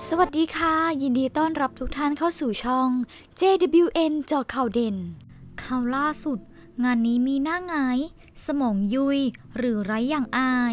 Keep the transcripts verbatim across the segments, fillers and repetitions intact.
สวัสดีค่ะยินดีต้อนรับทุกท่านเข้าสู่ช่อง เจ ดับเบิลยู เอ็น เจาะข่าวเด่นข่าวล่าสุดงานนี้มีหน้าหงายสมองยุยหรือไร้อย่างอาย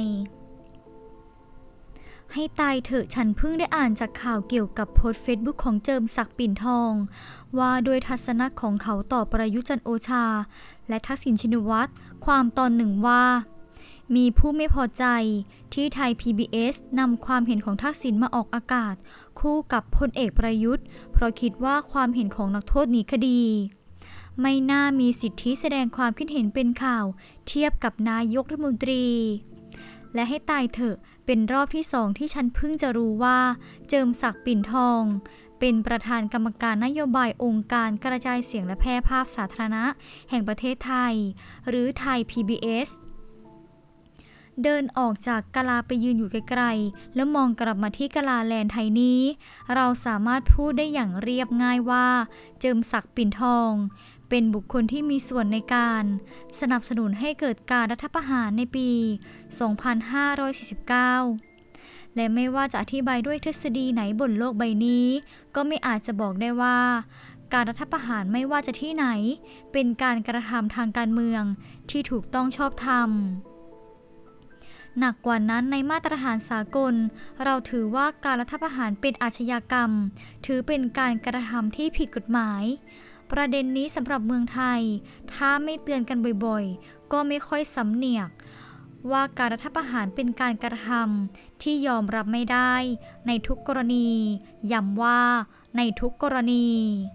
ให้ตายเถอะฉันเพิ่งได้อ่านจากข่าวเกี่ยวกับโพสต์เฟซบุ๊กของเจิมศักดิ์ปิ่นทองว่าโดยทัศนะของเขาต่อประยุทธ์จันทร์โอชาและทักษิณชินวัตรความตอนหนึ่งว่ามีผู้ไม่พอใจที่ไทย พี บี เอส นำความเห็นของทักษิณมาออกอากาศคู่กับพลเอกประยุทธ์เพราะคิดว่าความเห็นของนักโทษหนีคดีไม่น่ามีสิทธิแสดงความคิดเห็นเป็นข่าวเทียบกับนายกรัฐมนตรีและให้ตายเถอะเป็นรอบที่สองที่ฉันเพิ่งจะรู้ว่าเจิมศักดิ์ปิ่นทองเป็นประธานกรรมการนโยบายองค์การกระจายเสียงและแพร่ภาพสาธารณะแห่งประเทศไทยหรือไทย พี บี เอสเดินออกจากกะลาไปยืนอยู่ไกลๆแล้วมองกลับมาที่กะลาแลนด์ไทยนี้เราสามารถพูดได้อย่างเรียบง่ายว่าเจิมศักดิ์ปิ่นทองเป็นบุคคลที่มีส่วนในการสนับสนุนให้เกิดการรัฐประหารในปี สองพันห้าร้อยสี่สิบเก้า และไม่ว่าจะอธิบายด้วยทฤษฎีไหนบนโลกใบนี้ก็ไม่อาจจะบอกได้ว่าการรัฐประหารไม่ว่าจะที่ไหนเป็นการกระทำทางการเมืองที่ถูกต้องชอบธรรมหนักกว่านั้นในมาตรฐานสากลเราถือว่าการรัฐประหารเป็นอาชญากรรมถือเป็นการกระทำที่ผิดกฎหมายประเด็นนี้สำหรับเมืองไทยถ้าไม่เตือนกันบ่อยๆก็ไม่ค่อยสำเนียกว่าการรัฐประหารเป็นการกระทำที่ยอมรับไม่ได้ในทุกกรณีย้ำว่าในทุกกรณี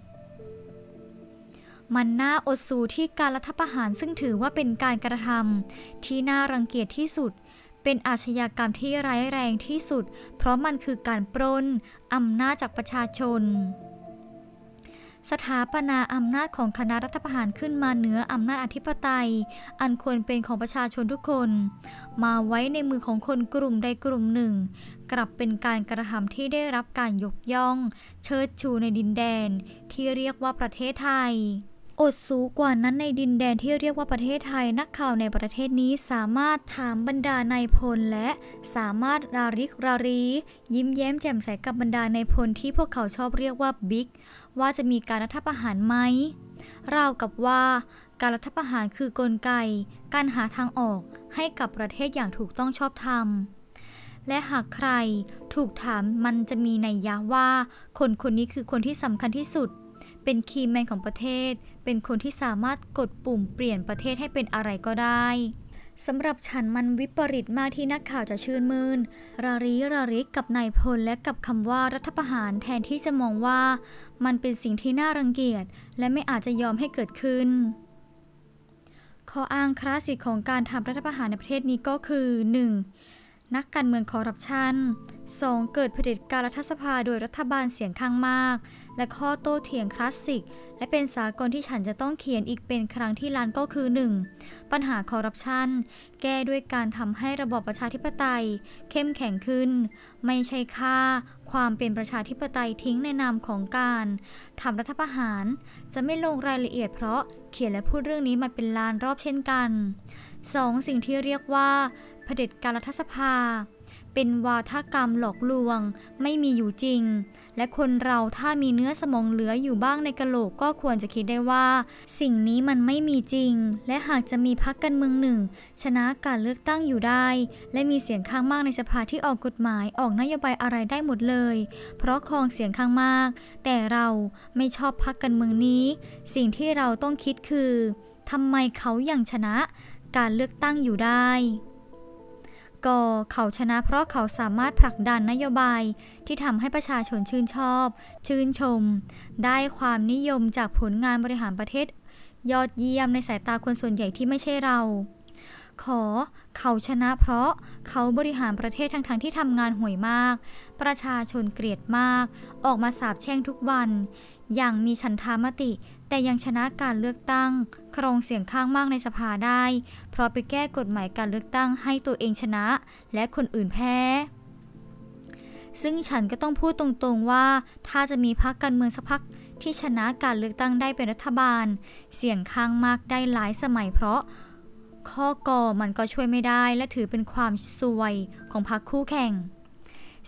มันน่าอดสูที่การรัฐประหารซึ่งถือว่าเป็นการกระทำที่น่ารังเกียจที่สุดเป็นอาชญากรรมที่ร้ายแรงที่สุดเพราะมันคือการปล้นอำนาจจากประชาชนสถาปนาอำนาจของคณะรัฐประหารขึ้นมาเหนืออำนาจอธิปไตยอันควรเป็นของประชาชนทุกคนมาไว้ในมือของคนกลุ่มใดกลุ่มหนึ่งกลับเป็นการกระทำที่ได้รับการยกย่องเชิดชูในดินแดนที่เรียกว่าประเทศไทยอดสูกว่านั้นในดินแดนที่เรียกว่าประเทศไทยนักข่าวในประเทศนี้สามารถถามบรรดานายพลและสามารถราริกรารียิ้มแย้มแจ่มใสกับบรรดานายพลที่พวกเขาชอบเรียกว่าบิ๊กว่าจะมีการรัฐประหารไหมราวกับว่าการรัฐประหารคือกลไกการหาทางออกให้กับประเทศอย่างถูกต้องชอบธรรมและหากใครถูกถามมันจะมีนัยยะว่าคนคนนี้คือคนที่สำคัญที่สุดเป็นคีย์แมนของประเทศเป็นคนที่สามารถกดปุ่มเปลี่ยนประเทศให้เป็นอะไรก็ได้สำหรับฉันมันวิปริตมากที่นักข่าวจะชื่นมื่นรารีราริกกับนายพลและกับคำว่ารัฐประหารแทนที่จะมองว่ามันเป็นสิ่งที่น่ารังเกียจและไม่อาจจะยอมให้เกิดขึ้นข้ออ้างคลาสสิกของการทำรัฐประหารในประเทศนี้ก็คือ หนึ่ง. นักการเมืองคอร์รัปชัน สอง. เกิดเผด็จการรัฐสภาโดยรัฐบาลเสียงข้างมากและข้อโต้เถียงคลาสสิกและเป็นสากลที่ฉันจะต้องเขียนอีกเป็นครั้งที่ล้านก็คือ หนึ่ง. ปัญหาคอร์รัปชันแก้ด้วยการทำให้ระบอบประชาธิปไตยเข้มแข็งขึ้นไม่ใช่ค่าความเป็นประชาธิปไตยทิ้งในนามของการทำรัฐประหารจะไม่ลงรายละเอียดเพราะเขียนและพูดเรื่องนี้มาเป็นล้านรอบเช่นกัน สอง. สิ่งที่เรียกว่าเผด็จการรัฐสภาเป็นวาทกรรมหลอกลวงไม่มีอยู่จริงและคนเราถ้ามีเนื้อสมองเหลืออยู่บ้างในกะโหลกก็ควรจะคิดได้ว่าสิ่งนี้มันไม่มีจริงและหากจะมีพรรคการเมืองหนึ่งชนะการเลือกตั้งอยู่ได้และมีเสียงข้างมากในสภาที่ออกกฎหมายออกนโยบายอะไรได้หมดเลยเพราะครองเสียงข้างมากแต่เราไม่ชอบพรรคการเมืองนี้สิ่งที่เราต้องคิดคือทำไมเขายังชนะการเลือกตั้งอยู่ได้ก็เขาชนะเพราะเขาสามารถผลักดันนโยบายที่ทำให้ประชาชนชื่นชอบชื่นชมได้ความนิยมจากผลงานบริหารประเทศยอดเยี่ยมในสายตาคนส่วนใหญ่ที่ไม่ใช่เราขอเขาชนะเพราะเขาบริหารประเทศทั้งๆที่ทำงานห่วยมากประชาชนเกลียดมากออกมาสาปแช่งทุกวันอย่างมีฉันทามติแต่ยังชนะการเลือกตั้งครองเสียงข้างมากในสภาได้เพราะไปแก้กฎหมายการเลือกตั้งให้ตัวเองชนะและคนอื่นแพ้ซึ่งฉันก็ต้องพูดตรงๆว่าถ้าจะมีพรรคการเมืองสักพรรคที่ชนะการเลือกตั้งได้เป็นรัฐบาลเสียงข้างมากได้หลายสมัยเพราะข้อกอมันก็ช่วยไม่ได้และถือเป็นความซวยของพรรคคู่แข่ง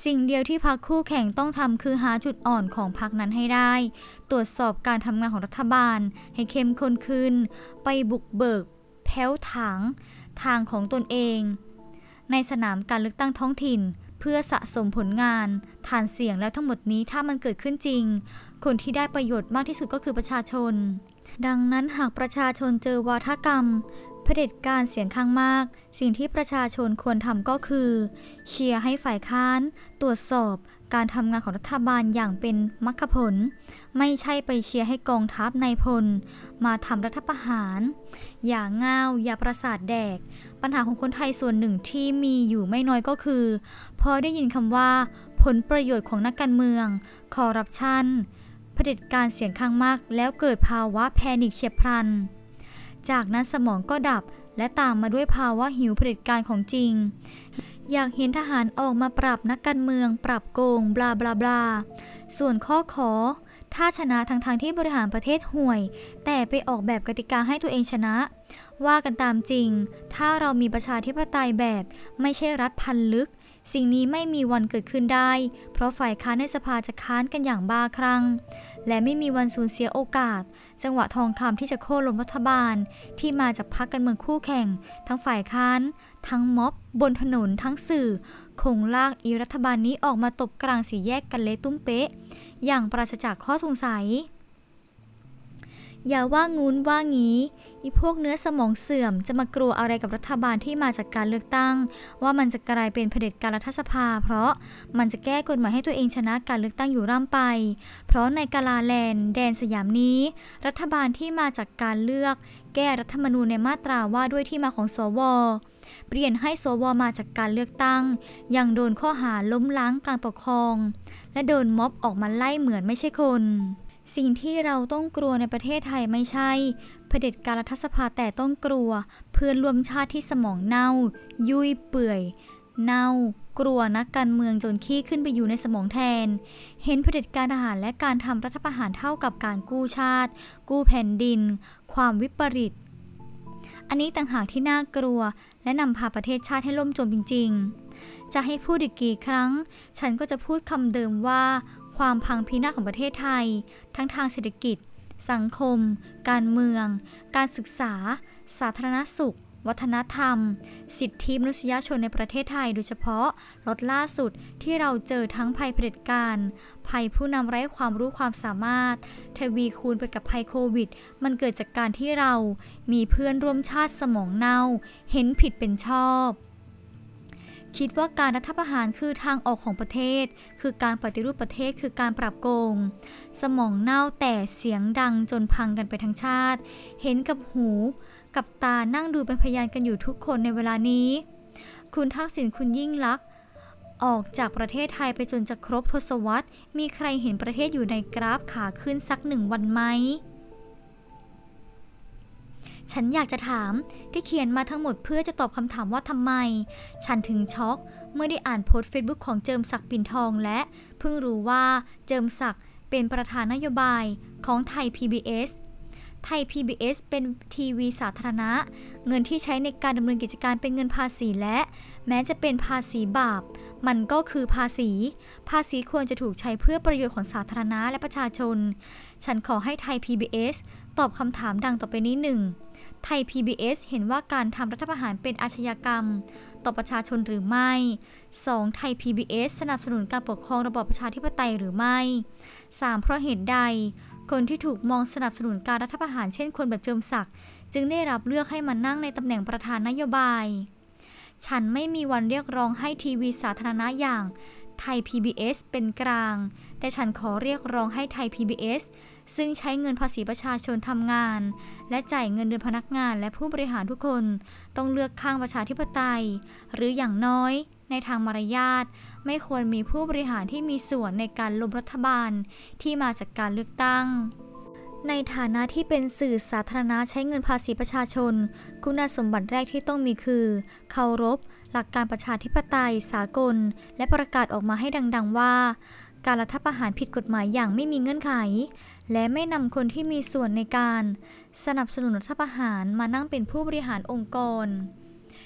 สิ่งเดียวที่พรรคคู่แข่งต้องทำคือหาจุดอ่อนของพรรคนั้นให้ได้ตรวจสอบการทำงานของรัฐบาลให้เข้มข้นขึ้นไปบุกเบิกแผ้วถางทางของตนเองในสนามการเลือกตั้งท้องถิ่นเพื่อสะสมผลงานฐานเสียงแล้วทั้งหมดนี้ถ้ามันเกิดขึ้นจริงคนที่ได้ประโยชน์มากที่สุดก็คือประชาชนดังนั้นหากประชาชนเจอวาทกรรมเผด็จการเสียงข้างมากสิ่งที่ประชาชนควรทำก็คือเชียร์ให้ฝ่ายค้านตรวจสอบการทำงานของรัฐบาลอย่างเป็นมรรคผลไม่ใช่ไปเชียร์ให้กองทัพนายพลมาทำรัฐประหารอย่างง่าวอย่าประสาทแดกปัญหาของคนไทยส่วนหนึ่งที่มีอยู่ไม่น้อยก็คือพอได้ยินคำว่าผลประโยชน์ของนักการเมืองคอร์รัปชันเผด็จการเสียงข้างมากแล้วเกิดภาวะแพนิคเฉียบพลันจากนั้นสมองก็ดับและตามมาด้วยภาวะหิวเผด็จการของจริงอยากเห็นทหารออกมาปรับนักการเมืองปรับโกงบลาบลาบลาส่วนข้อขอถ้าชนะทั้งทางที่บริหารประเทศห่วยแต่ไปออกแบบกติกาให้ตัวเองชนะว่ากันตามจริงถ้าเรามีประชาธิปไตยแบบไม่ใช่รัฐพันลึกสิ่งนี้ไม่มีวันเกิดขึ้นได้เพราะฝ่ายค้านในสภาจะค้านกันอย่างบ้าคลั่งและไม่มีวันสูญเสียโอกาสจังหวะทองคำที่จะโค่นล้มรัฐบาลที่มาจากพรรคการเมืองคู่แข่งทั้งฝ่ายค้านทั้งม็อบบนถนนทั้งสื่อคงลากอีรัฐบาลนี้ออกมาตบกลางสี่แยกกันเละตุ้มเป๊ะอย่างปราศจากข้อสงสัยอย่าว่างูนว่างี้อีพวกเนื้อสมองเสื่อมจะมากลัวอะไรกับรัฐบาลที่มาจากการเลือกตั้งว่ามันจะกลายเป็นเผด็จการรัฐสภาเพราะมันจะแก้กฎหมายให้ตัวเองชนะการเลือกตั้งอยู่ร่ำไปเพราะในกาลาแลนด์แดนสยามนี้รัฐบาลที่มาจากการเลือกแก้รัฐธรรมนูญในมาตราว่าด้วยที่มาของสวเปลี่ยนให้สวมาจากการเลือกตั้งยังโดนข้อหาล้มล้างการปกครองและโดนม็อบออกมาไล่เหมือนไม่ใช่คนสิ่งที่เราต้องกลัวในประเทศไทยไม่ใช่เผด็จการรัฐสภาแต่ต้องกลัวเพื่อนร่วมชาติที่สมองเน่ายุ่ยเปื่อยเน่ากลัวนักการเมืองจนขี้ขึ้นไปอยู่ในสมองแทนเห็นเผด็จการทหารและการทำรัฐประหารเท่ากับการกู้ชาติกู้แผ่นดินความวิปริตอันนี้ต่างหากที่น่ากลัวและนำพาประเทศชาติให้ล่มจมจริงๆจะให้พูดอีกกี่ครั้งฉันก็จะพูดคำเดิมว่าความพังพินาศของประเทศไทยทั้งทางเศรษฐกิจสังคมการเมืองการศึกษาสาธารณสุขวัฒนธรรมสิทธิมนุษยชนในประเทศไทยโดยเฉพาะล็อตล่าสุดที่เราเจอทั้งภัยเผด็จการภัยผู้นำไร้ความรู้ความสามารถทวีคูณไปกับภัยโควิดมันเกิดจากการที่เรามีเพื่อนร่วมชาติสมองเน่าเห็นผิดเป็นชอบคิดว่าการรัฐประหารคือทางออกของประเทศคือการปฏิรูปประเทศคือการปราบโกงสมองเน่าแต่เสียงดังจนพังกันไปทั้งชาติเห็นกับหูกับตานั่งดูเป็นพยานกันอยู่ทุกคนในเวลานี้คุณทักษิณคุณยิ่งลักษณ์ออกจากประเทศไทยไปจนจะครบทศวรรษมีใครเห็นประเทศอยู่ในกราฟขาขึ้นสักหนึ่งวันไหมฉันอยากจะถามที่เขียนมาทั้งหมดเพื่อจะตอบคำถามว่าทำไมฉันถึงช็อกเมื่อได้อ่านโพสต์ Facebook ของเจิมศักดิ์ปิ่นทองและเพิ่งรู้ว่าเจิมศักดิ์เป็นประธานนโยบายของไทย พี บี เอส ไทย พี บี เอส เป็นทีวีสาธารณะเงินที่ใช้ในการดำเนินกิจการเป็นเงินภาษีและแม้จะเป็นภาษีบาปมันก็คือภาษีภาษีควรจะถูกใช้เพื่อประโยชน์ของสาธารณะและประชาชนฉันขอให้ไทย พี บี เอส ตอบคำถามดังต่อไปนี้หนึ่งไทย พี บี เอส เห็นว่าการทำรัฐประหารเป็นอาชญากรรมต่อประชาชนหรือไม่ สอง ไทย พี บี เอส สนับสนุนการปกครองระบอบประชาธิปไตยหรือไม่ สาม เพราะเหตุใดคนที่ถูกมองสนับสนุนการรัฐประหารเช่นคนแบบเจิมศักดิ์จึงได้รับเลือกให้มานั่งในตำแหน่งประธานนโยบายฉันไม่มีวันเรียกร้องให้ทีวีสาธารณะอย่างไทย พี บี เอส เป็นกลางแต่ฉันขอเรียกร้องให้ไทย พี บี เอส ซึ่งใช้เงินภาษีประชาชนทำงานและจ่ายเงินเดือนพนักงานและผู้บริหารทุกคนต้องเลือกข้างประชาธิปไตยหรืออย่างน้อยในทางมารยาทไม่ควรมีผู้บริหารที่มีส่วนในการล้มรัฐบาลที่มาจากการเลือกตั้งในฐานะที่เป็นสื่อสาธารณะใช้เงินภาษีประชาชนคุณสมบัติแรกที่ต้องมีคือเคารพหลักการประชาธิปไตยสากลและประกาศออกมาให้ดังๆว่าการรัฐประหารผิดกฎหมายอย่างไม่มีเงื่อนไขและไม่นำคนที่มีส่วนในการสนับสนุนรัฐประหารมานั่งเป็นผู้บริหารองค์กร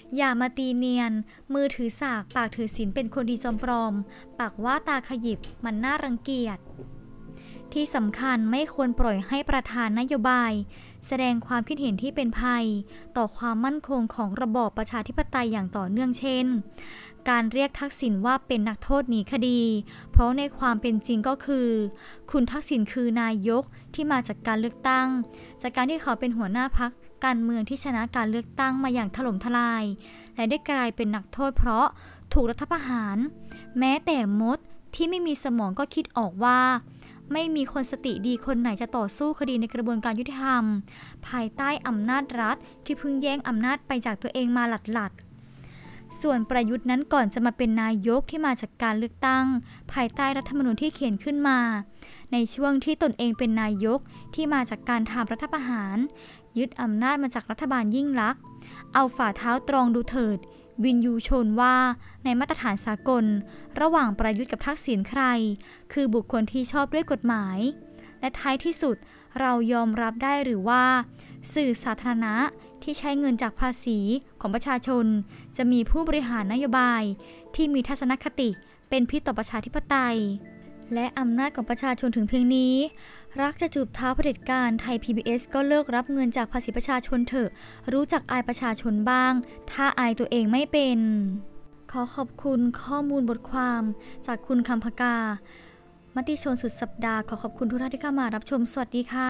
อย่ามาตีเนียนมือถือสากปากถือศีลเป็นคนดีจอมปลอมปากว่าตาขยิบมันน่ารังเกียจที่สำคัญไม่ควรปล่อยให้ประธานนโยบายแสดงความคิดเห็นที่เป็นภัยต่อความมั่นคงของระบอบประชาธิปไตยอย่างต่อเนื่องเช่นการเรียกทักษิณว่าเป็นนักโทษหนีคดีเพราะในความเป็นจริงก็คือคุณทักษิณคือนายกที่มาจากการเลือกตั้งจากการที่เขาเป็นหัวหน้าพรรคการเมืองที่ชนะการเลือกตั้งมาอย่างถล่มทลายและได้กลายเป็นนักโทษเพราะถูกรัฐประหารแม้แต่มดที่ไม่มีสมองก็คิดออกว่าไม่มีคนสติดีคนไหนจะต่อสู้คดีในกระบวนการยุติธรรมภายใต้อำนาจรัฐที่เพิ่งแย่งอำนาจไปจากตัวเองมาหลัดๆส่วนประยุทธ์นั้นก่อนจะมาเป็นนายกที่มาจากการเลือกตั้งภายใต้รัฐธรรมนูญที่เขียนขึ้นมาในช่วงที่ตนเองเป็นนายกที่มาจากการทำรัฐประหารยึดอำนาจมาจากรัฐบาลยิ่งลักษณ์เอาฝ่าเท้าตรองดูเถิดวินยูชนว่าในมาตรฐานสากลระหว่างประยุทธ์กับทักษิณใครคือบุคคลที่ชอบด้วยกฎหมายและท้ายที่สุดเรายอมรับได้หรือว่าสื่อสาธารณะที่ใช้เงินจากภาษีของประชาชนจะมีผู้บริหารนโยบายที่มีทัศนคติเป็นพิษต่อประชาธิปไตยและอำนาจของประชาชนถึงเพียงนี้รักจะจูบเท้าเผด็จการไทย พี บี เอส ก็เลิกรับเงินจากภาษีประชาชนเถอะรู้จักอายประชาชนบ้างถ้าอายตัวเองไม่เป็นขอขอบคุณข้อมูลบทความจากคุณคำพกามติชนสุดสัปดาห์ขอขอบคุณทุกท่านที่เข้ามารับชมสวัสดีค่ะ